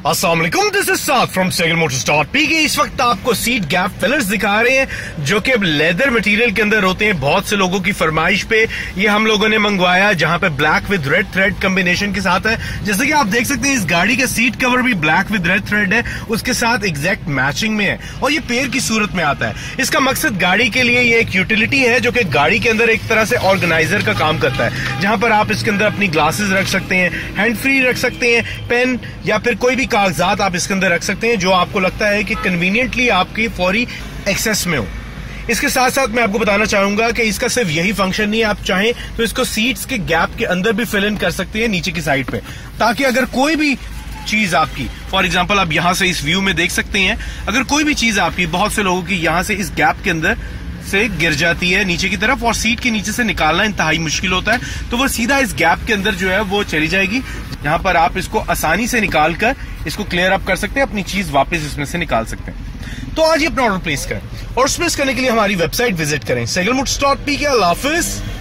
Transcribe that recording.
अस्सलाम वालेकुम, this is Saad from Sehgal motors dot P K. इस वक्त आपको सीट गैप फिलर्स दिखा रहे हैं जो कि अब लेदर मटेरियल के अंदर होते हैं। बहुत से लोगों की फरमाइश पे ये हम लोगों ने मंगवाया, जहां पे black with red thread combination के साथ है। जैसे कि आप देख सकते हैं इस गाड़ी का सीट कवर भी ब्लैक विद रेड थ्रेड है, उसके साथ एग्जैक्ट मैचिंग में है और ये पेयर की सूरत में आता है। इसका मकसद गाड़ी के लिए ये एक यूटिलिटी है जो कि गाड़ी के अंदर एक तरह से ऑर्गेनाइजर का काम करता है, जहां पर आप इसके अंदर अपनी ग्लासेस रख सकते हैं, हैंड फ्री रख सकते हैं, पेन या फिर कोई भी कागजात आप इसके अंदर रख सकते हैं जो आपको लगता है कि कन्वीनियंटली आपकी फौरी एक्सेस में हो। इसके साथ साथ मैं आपको बताना चाहूंगा कि इसका सिर्फ यही फंक्शन नहीं है, आप चाहें तो इसको सीट्स के गैप के अंदर भी फिल इन कर सकते हैं नीचे की साइड पे, ताकि अगर कोई भी चीज आपकी, फॉर एग्जांपल आप यहां से इस व्यू में देख सकते हैं, अगर कोई भी चीज आपकी, बहुत से लोगों की यहां से इस गैप के अंदर से गिर जाती है नीचे की तरफ और सीट के नीचे से निकालना इंतहाई मुश्किल होता है, तो वो सीधा इस गैप के अंदर जो है वो चली जाएगी, जहां पर आप इसको आसानी से निकाल कर इसको क्लियर अप कर सकते हैं, अपनी चीज वापस इसमें से निकाल सकते हैं। तो आज ये अपना ऑर्डर प्लेस करें और प्लेस करने के लिए हमारी वेबसाइट विजिट करें segalmotors.pk। अल्लाह हाफिज।